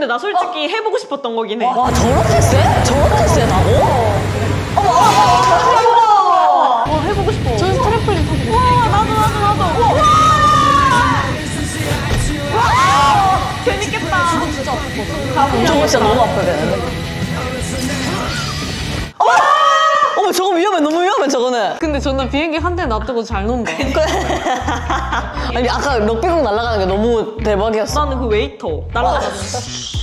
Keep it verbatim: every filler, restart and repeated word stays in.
근데 나 솔직히 해보고 싶었던 거긴 해. 와 저렇게 세? 저렇게 세다고? 어머 어머 어머 와 해보고 싶어. 전 트래플린 타고 싶어. 와 나도 나도 나도. 와! 재밌겠다. 저거 진짜 아팠거든. 저거 진짜 너무 아파야 되는데. 어머 저거 위험해. 너무 위험해 저거는. 근데 저는 비행기 한 대 놔두고 잘 논다. 아니 아까 럭비공 날아가는 게 너무 대박이었어. 나는 그 웨이터 날아가는